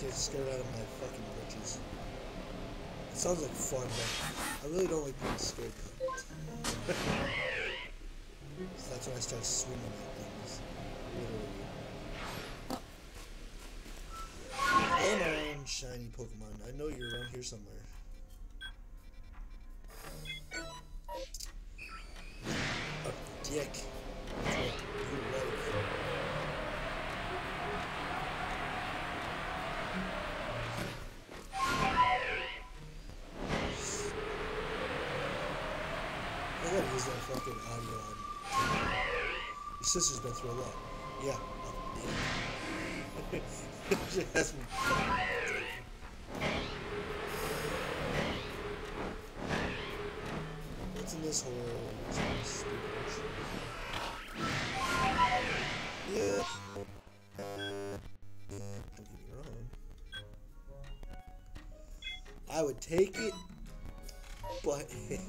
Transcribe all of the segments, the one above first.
get scared out of my fucking britches. It sounds like fun, but I really don't like being scared though. So that's when I start swinging at things. Literally. Come on, shiny Pokemon. I know you're around here somewhere. A dick. That's what you like. I gotta use that fucking audio on. Your sister's been through a lot. Yeah. She has me. What's in this hole? Yeah. Don't get me wrong. I would take it, but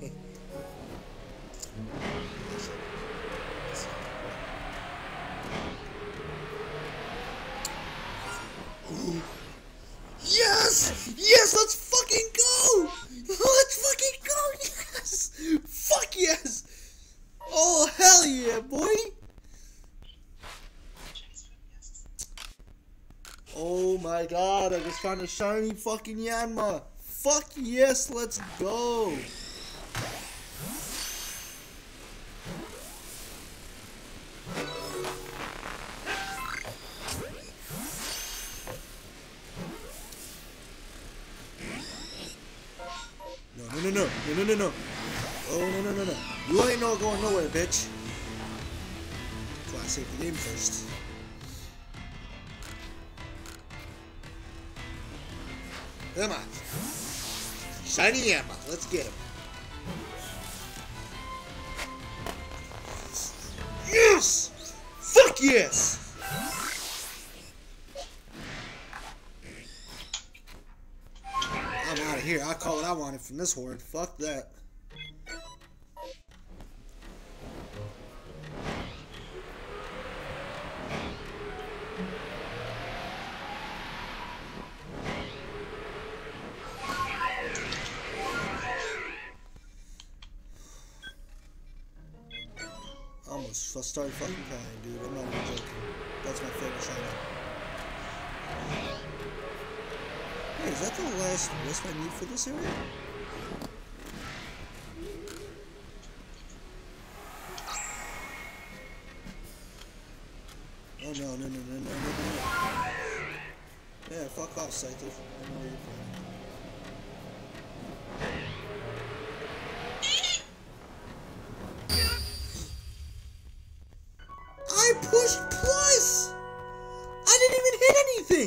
yes! Yes, let's fucking go! Let's fucking go! Yes! Fuck yes! Oh, hell yeah, boy! Oh my god, I just found a shiny fucking Yanma! Fuck yes, let's go! No. Oh, no. You ain't no going nowhere, bitch. Come on, save the game first. Come on. Shiny Yanma. Let's get him. Yes! Fuck yes! I'm out of here. I call what I wanted from this horde. Fuck that. Almost started fucking crying, dude. I'm not even joking. That's my favorite shiny. Hey, is that the last wisp I need for this area? Oh no. Yeah, fuck off, Scyther. I know you're fine. I pushed plus! I didn't even hit anything!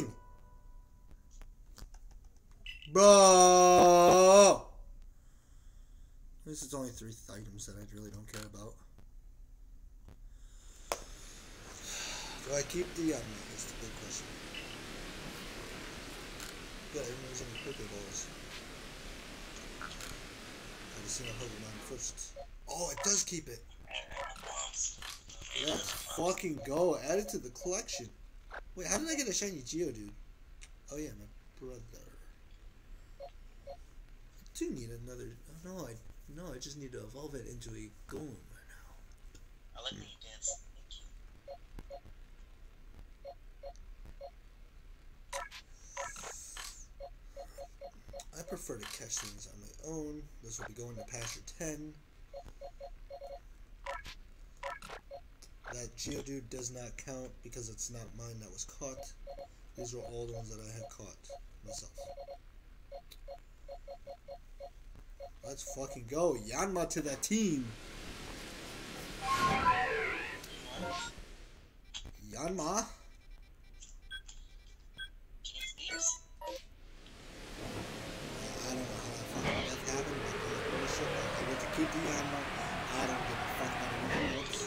Bro! This is only 3 items that I really don't care about. Do I keep the That's the big question. Good, I didn't use any Pokeballs. I just seen a Pokemon first. Oh, it does keep it! Let's fucking go. Add it to the collection. Wait, how did I get a shiny Geodude? Oh yeah, my brother. I do need another. Oh, no, I just need to evolve it into a Golem right now. I like when you dance. I prefer to catch things on my own. This will be going to Pasture 10. That Geodude does not count because it's not mine that was caught. These are all the ones that I had caught myself. Let's fucking go. Yanma to that team. Yanma. I don't know how that fucking death happened, but I'm pretty sure I get to keep the Yanma. I don't give a fuck about anything else.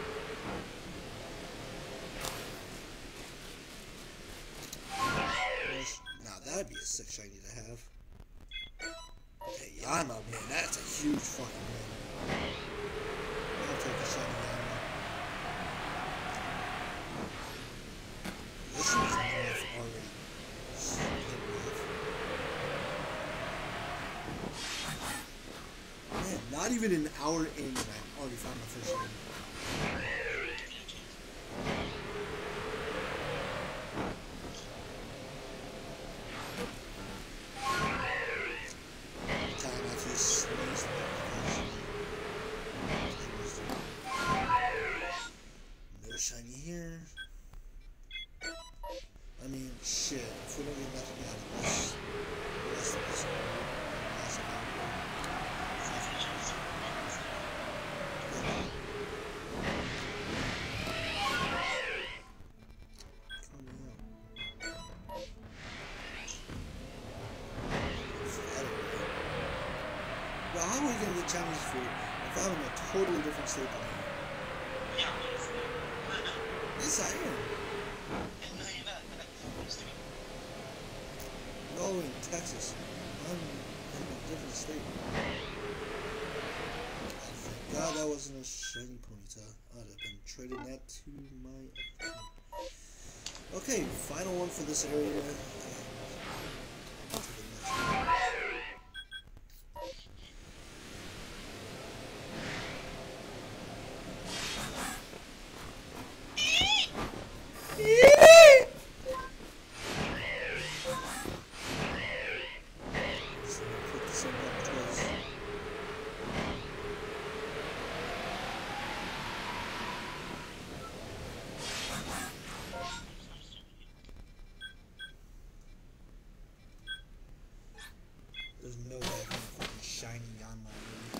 Now that'd be a sick shiny to have. Okay, Yanma, man, that's a huge fucking win. I'll take the shiny Yanma. This one's enough already. even an hour in and I already found my first shiny. Try not to sneeze. No shiny here. I mean, shit. If we don't get nothing out of this, the rest of this is well, how are we gonna get Chinese food if I'm in a totally different state than you? Yes, I am. No, you're not. I'm just kidding. No, in Texas. I'm in a different state. Thank God that wasn't a shiny Ponyta. I'd have been trading that to my other team. Okay, final one for this area. And to the next one. There's no way I'm fucking shiny on my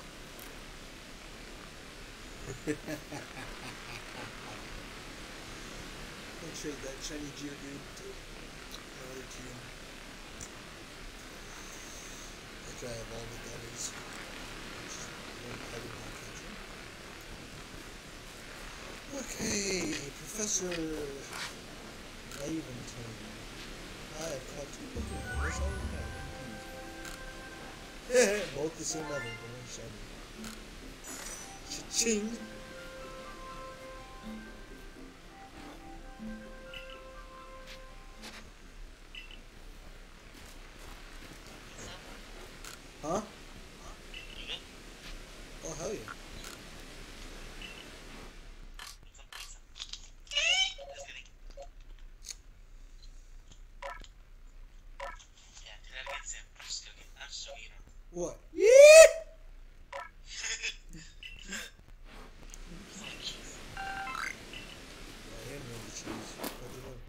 room. I'll trade that shiny Geodude to another team. After I evolve it, that is. Which is one I would not catch. Okay, Professor Laventon. I have caught two Pokemon. That's all we have. Both the same level, but one shiny. Cha-ching! Huh? You good? Oh, hell yeah. Some pizza. Just kidding. Yeah, do that again, Sam. I'm just joking. I'm just joking. What? Yeah! I am really cheese. What do you know?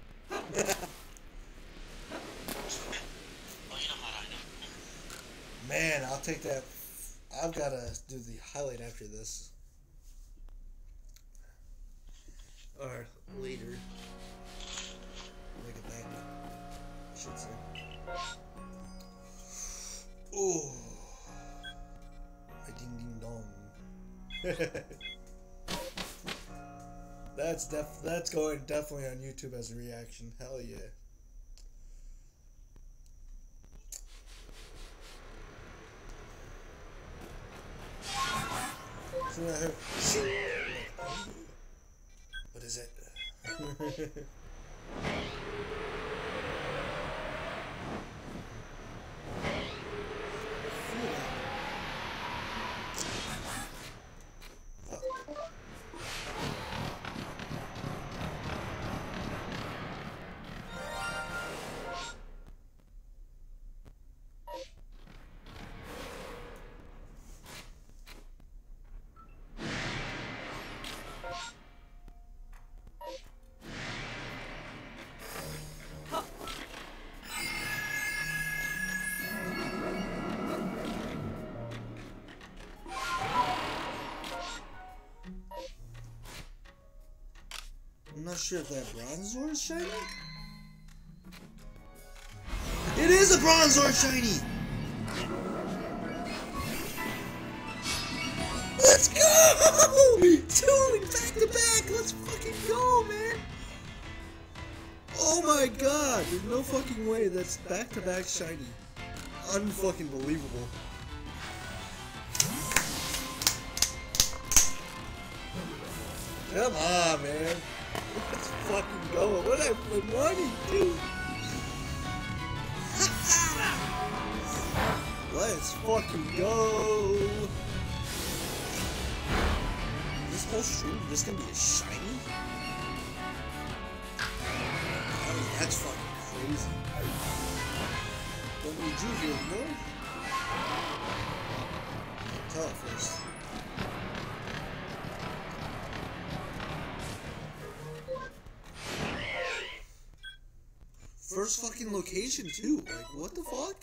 Oh, you know how I know. Man, I'll take that. I've got to do the highlight after this. Or later. Make it back. I should say. Oh. Ding ding dong. That's going definitely on YouTube as a reaction. Hell yeah. What is it? I'm not sure if that Bronzor is shiny. It is a Bronzor shiny! Let's go! Two back to back! Let's fucking go, man! Oh my god! There's no fucking way that's back to back shiny. Unfucking believable. Come on, man. Let's fucking go. What I've been wanting, dude. Let's fucking go. whole stream just gonna be a shiny? Oh, that's fucking crazy. Don't need you here, boy. Tell it first. First fucking location too. Like, what the fuck?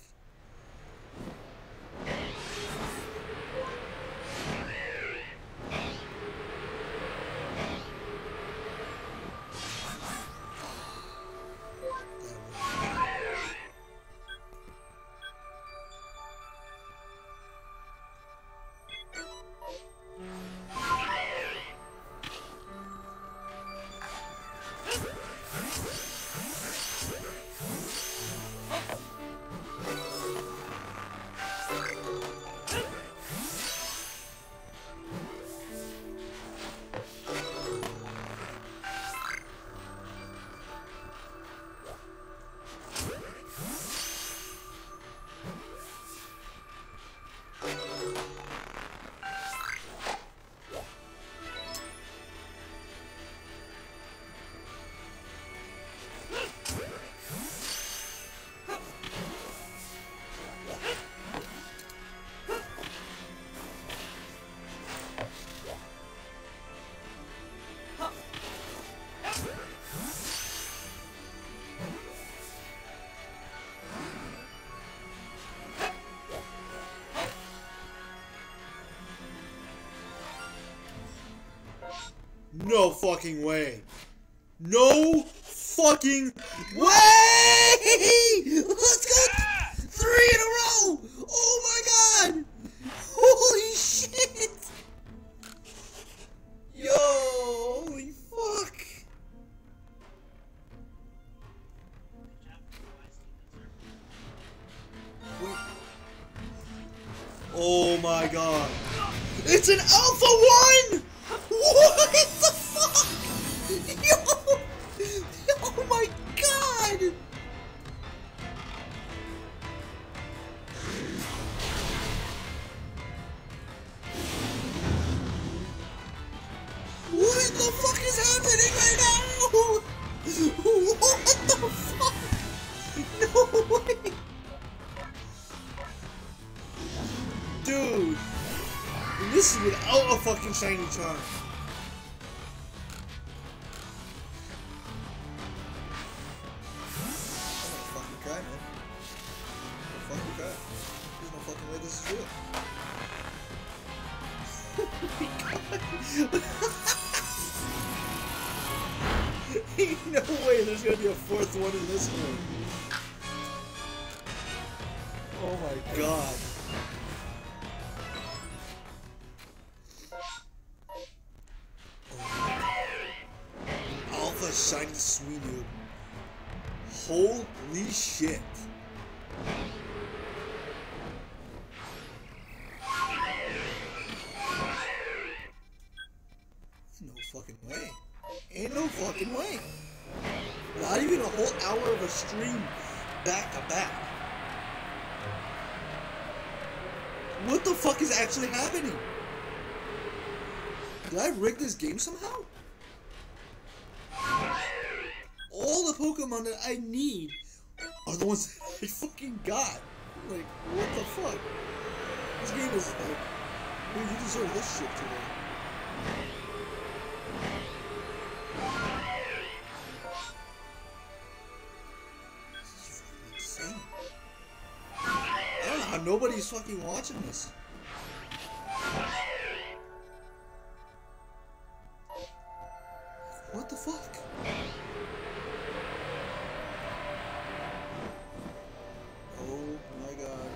No fucking way. No fucking way! Let's go! 3 in a row! Oh my god! Holy shit! Yo, holy fuck! Wait. Oh my god. It's an Alpha 1! What the fuck? Yo! Oh my god! What the fuck is happening right now? What the fuck? No way! Dude! This is without a fucking shiny charm. Ain't no way there's gonna be a fourth one in this one. Oh my god. Oh. Alpha shiny Suicune. Holy shit. No fucking way. Ain't no fucking way. Not even a whole hour of a stream back to back. What the fuck is actually happening? Did I rig this game somehow? All the Pokemon that I need are the ones that I fucking got. Like, what the fuck? This game is like, dude, you deserve this shit today. Nobody's fucking watching this. What the fuck? Oh my god.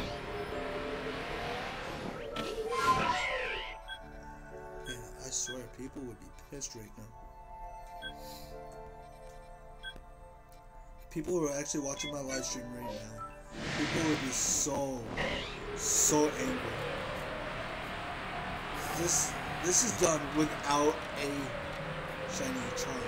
Man, I swear people would be pissed right now. People who are actually watching my live stream right now, people would be so angry. This is done without a shiny charm.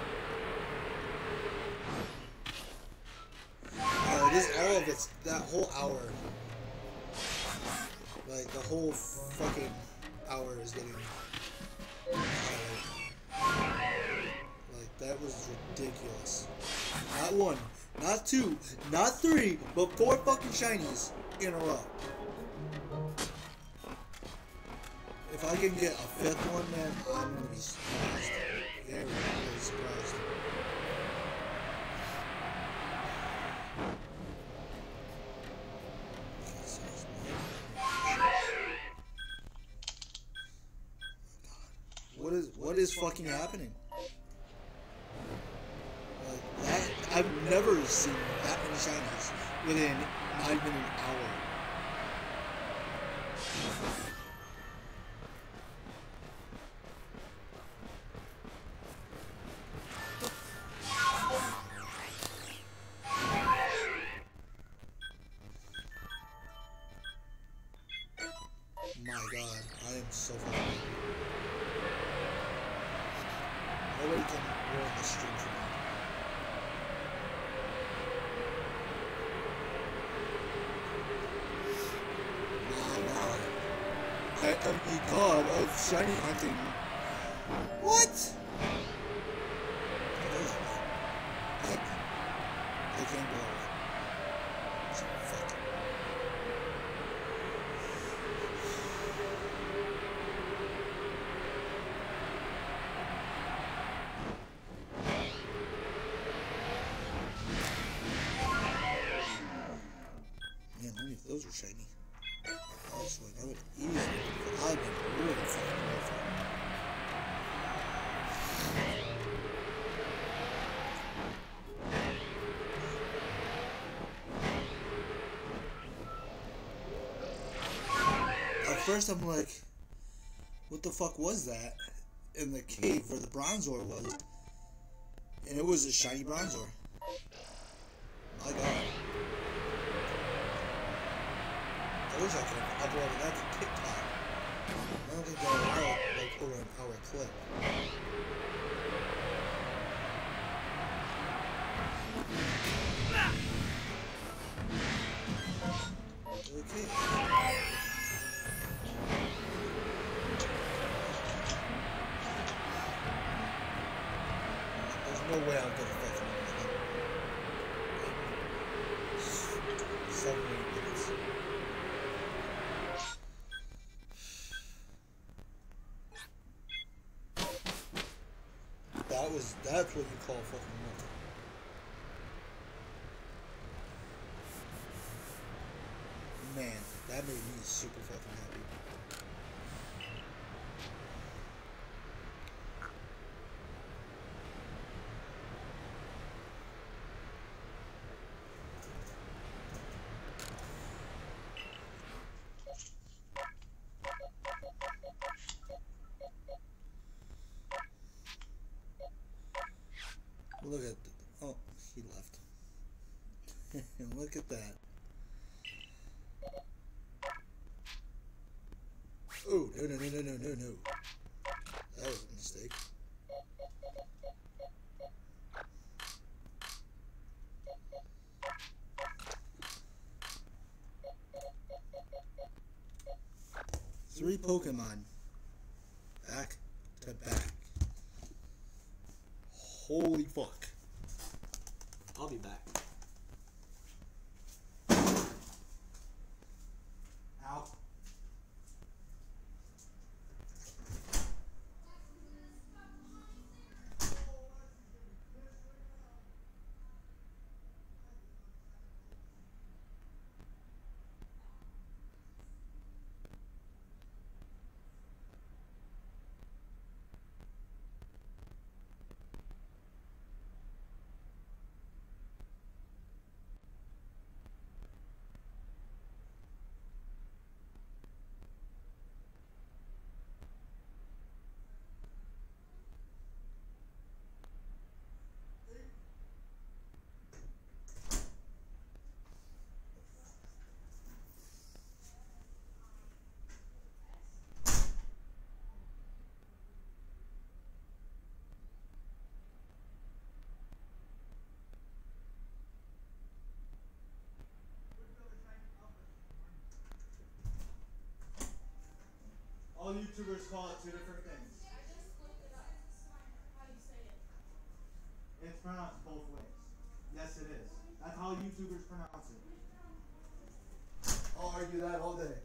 This all of it's that whole hour. Like the whole fucking hour is getting Like, that was ridiculous. Not one, not two, not three, but four fucking shinies in a row. If I can get a fifth one, man, I'm gonna be surprised. Very, very surprised. What is fucking happening? Like that, I've never seen that many shinies within not even an hour. My God, I am so fucking happy. Nobody can ruin the stream for me. I am the god of shiny hunting. What? I can't go away. So fuck. Man, only if those were shiny. I was like, I would easily, I've been really fucking awful. At first I'm like, what the fuck was that in the cave where the Bronzor was? And it was a shiny Bronzor. My God. I wish I could have uploaded that to TikTok. I don't think they'll allow it like over an hour clip. Okay. There's no way I'll get a fucking one. 7 or 8 minutes. That's what you call fucking luck. Man, that made me super fucking happy. Look at oh, he left. Look at that. Oh, no. That was a mistake. Three Pokemon. Back to back. Holy fuck. I'll be back. Ow. All YouTubers call it two different things. It's pronounced both ways. Yes, it is. That's how YouTubers pronounce it. I'll argue that all day.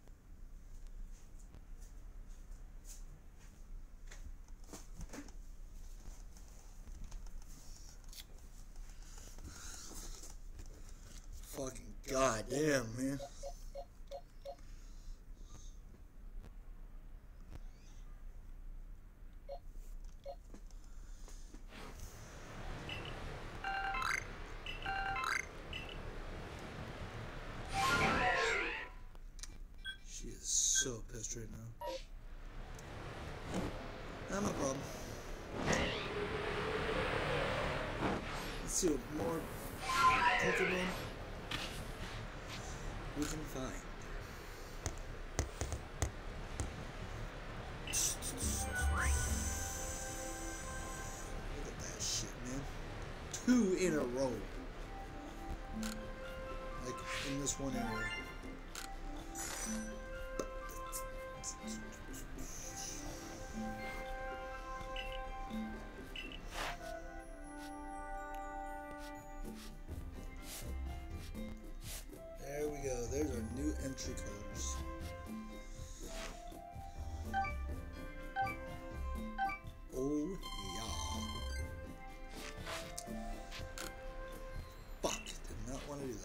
Fucking goddamn, man. She is so pissed right now. Not my problem. Let's see what more Pokemon we can find. Look at that shit, man. 2 in a row. Like in this one area. There we go. There's our new entry colors. Oh yeah. Fuck. Did not want to do that.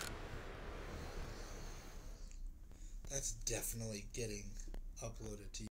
That's definitely getting uploaded to